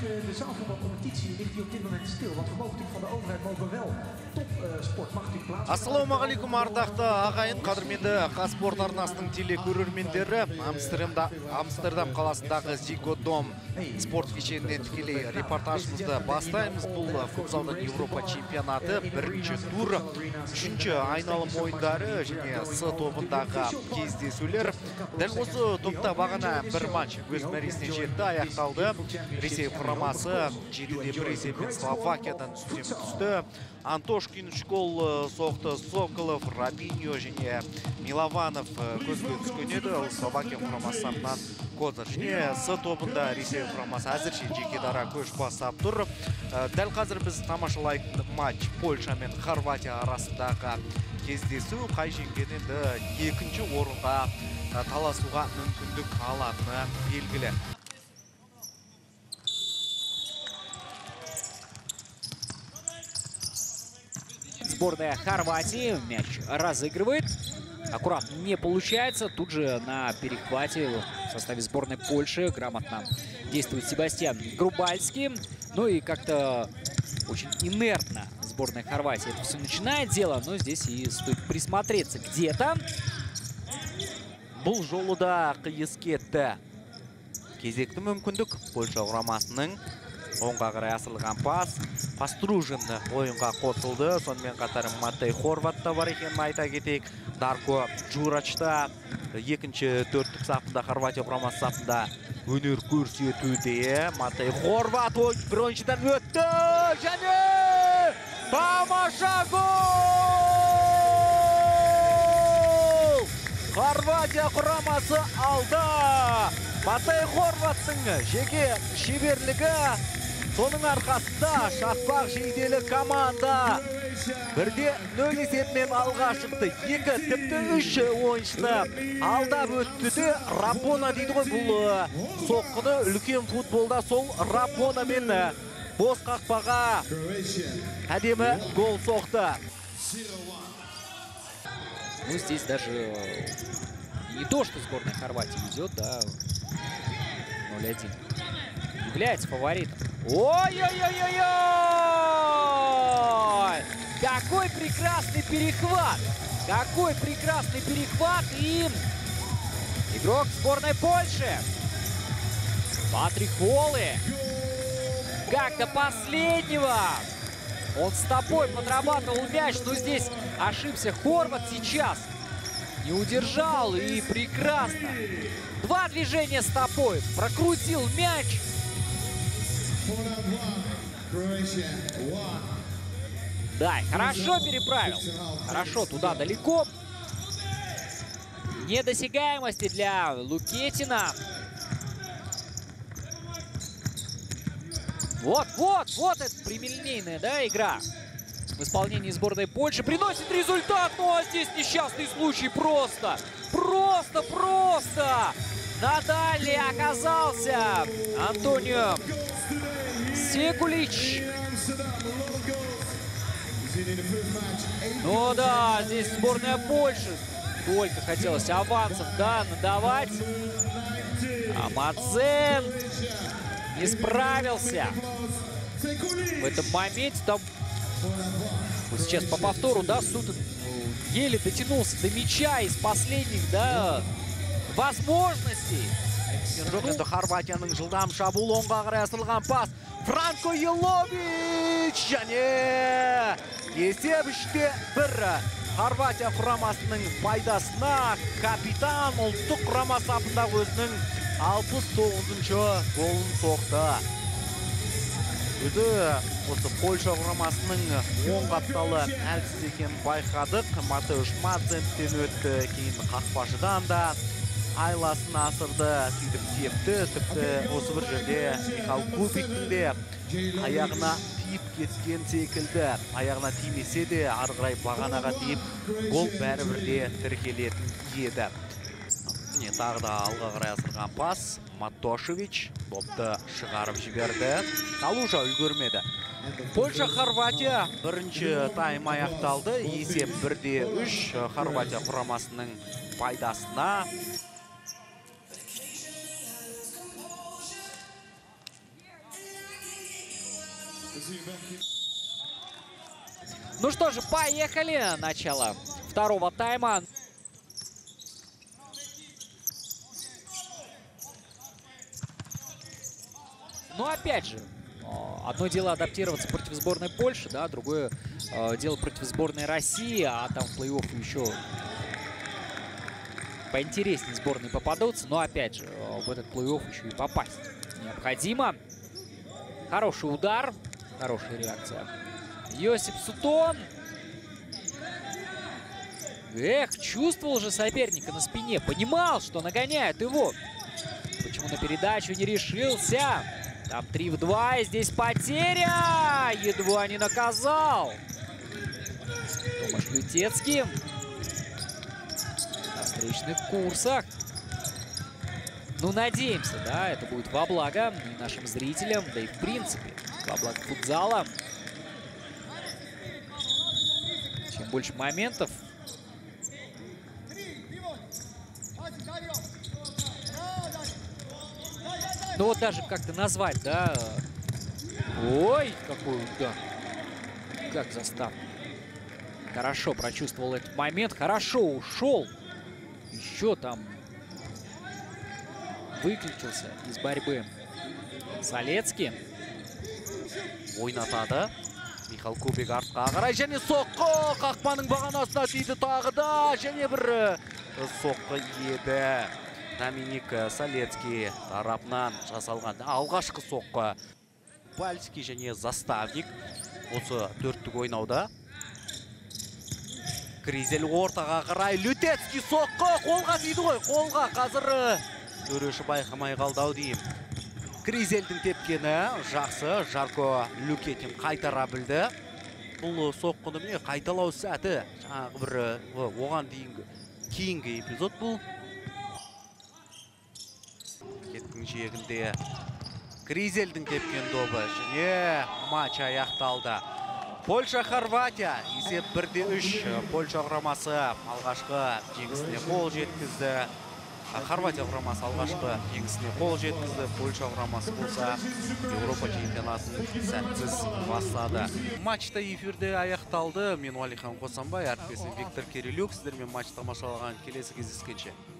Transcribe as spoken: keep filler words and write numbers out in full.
de zaalvoetbalcompetitie ligt die op dit moment stil. Want we mogen natuurlijk van de overheid mogen wel topsport mag natuurlijk plaatsen. Ассалаумағалейкум ардақты ағайын, қадірменді Қазспорт арнасының телекөрермендері. Амстердамда Амстердам қаласындағы Зигодом спорт кешенінен тікелей репортажымызды бастаймыз. Бұл футзалдан Еуропа чемпионаты бірінші тур, үшінші айналым ойындары және С тобындағы кездесулер. Дәл осы топта бағана бір матч өз мәресіне жетті, аяқталды. Ресей құрамасы жетіде бір есеппен Словакиядан үстем түсті. Антошкин школ соқты, Соколов, Рабиньо және Милованов көзге түскен еді. Словакия құрамасы сапынан Козыр. Және С тобында Ресей құрамасы әзірше жеке дара көш бастап тұр. Дәл қазір біз тамашалайтын матч Польша мен Хорватия арасындағы кездесу. Қай жеңген енді екінші орынға таласуға мүмкіндік алатыны белгілі. Сборная Хорватии мяч разыгрывает. Аккуратно не получается. Тут же на перехвате в составе сборной Польши грамотно действует Себастьян Грубальский. Ну и как-то очень инертно сборная Хорватии это все начинает дело. Но здесь и стоит присмотреться где-то. Бұл жолы да қиыс кетті. Кезекті мүмкіндік Польша құрамасының оңға қарай асырылған пас. Пастружин ойынға қосылды. Сонымен қатар Матей Хорватта бар екенін айта кетейік. Дарко Джурачта екінші төрттік сапында Хорватия құрамасы сапында өнер көрсетуде. Матей Хорват бір ойыншыдан өтті және тамаша гол! Хорватия құрамасы алда. Матей Хорваттың жеке шеберлігі, соның арқасында шақпақ жейделі команда бірде нөл есеппен алға шықты. Екі тіпті үш ойыншыны алдап өтті де Рапона дейді ғой, бұл соққыны үлкен футболда сол Рапона мен бос қақпаға әдемі гол соқты. Ну, здесь даже не то, что сборная Хорватии идет, да, ноль один. Является фаворитом. Ой-ой-ой-ой-ой! Какой прекрасный перехват! Какой прекрасный перехват! И игрок сборной Польши Патрик Холлы. Как до последнего он стопой подрабатывал мяч, но здесь ошибся Хорват сейчас. Не удержал и прекрасно. Два движения стопой. Прокрутил мяч. Да, хорошо переправил. Хорошо, туда далеко. Недосягаемости для Лукетина. Вот, вот, вот это прямолинейная, да, игра в исполнении сборной Польши. Приносит результат, но здесь несчастный случай просто. Просто, просто. На дальней оказался Антонио Секулич. Ну да, здесь сборная Польши. Только хотелось авансов, да, надавать. А Мадзен не справился в этом моменте. Там вот сейчас по повтору, да, Сутен еле дотянулся до мяча из последних, да, возможностей. Жоқ, енді Хорватияның жылдам шабуылы, оңға қарай асырылған пас. Франко Елович және есеп үште бір. Хорватия құрамасының пайдасына капитан ұлттық құрама сапында өзінің алпыс тоғызыншы голын соқты. Өзі осы Польша құрамасының оң қапталы әлсіз екенін байқадық. Матеуш Мадзенттен өтті, кейін қақпашыдан да айласын асырды, сөйтіп тепті. Тіпті осы бір жерде Михал Кубиктің де аяғына тиіп кеткен секілді. Аяғына тимесе де арғырай бағанаға тиіп, гол бәрібірде тіркелетін еді. Міне тағы да алға қарай асырған пас. Матошевич допты шығарып жіберді. Калужа үлгермеді. Польша Хорватия бірінші тайм аяқталды. Есеп бірде үш Хорватия құрамасының пайдасына. Ну что же, поехали. Начало второго тайма. Ну, опять же, одно дело адаптироваться против сборной Польши, да, другое э, дело против сборной России, а там в плей-офф еще поинтереснее сборные попадутся. Но, опять же, в этот плей-офф еще и попасть необходимо. Хороший удар, хорошая реакция. Йосип Сутон. Эх, чувствовал же соперника на спине, понимал, что нагоняет его. Почему на передачу не решился? Там три в два, и здесь потеря! Едва не наказал. Томаш Лютецкий на встречных курсах. Ну, надеемся, да, это будет во благо и нашим зрителям, да и в принципе во благо футзала. Чем больше моментов, ну вот даже как-то назвать, да. Ой, какой удар. Как застав. Хорошо прочувствовал этот момент. Хорошо ушел. Еще там выключился из борьбы Солецкий. Ойнатады. Михал Кубик артқа қарай. Және соққы. Қақпаның бағанасына тиді тағы да. Және бір соққы еді. Доминик Солецкий тарапынан жасалған алғашқы соққы. Пальский және Заставник осы төрттік ойнауда. Кризель ортаға қарай. Лютецкий соққы. Қолға тиді ғой. Қолға қазір төреші байқамай қалдау дейім. Кризельдің тепкені жақсы. Жарко Люкетин қайтара білді. Бұл соққыны міне қайталау сәті. Жаңағы бір оған дейінгі кейінгі эпизод бұл. Кеттің жиегінде Кризельдің тепкен добы. Және матч аяқталды. Польша-Хорватия есеп бір де үш. Польша құрамасы алғашқы жеңісіне қол жеткізді. Хорватия құрамасы алғашқы жеңісіне қол жеткізді. Польша құрамасы болса Еуропа чемпионатын сәтсіз бастады. Матчта эфирде аяқталды. Мен Уәлихан Қосанбай, әріптесім Виктор Кирилюк. Сіздермен матч тамашалаған, келесі кездескенше.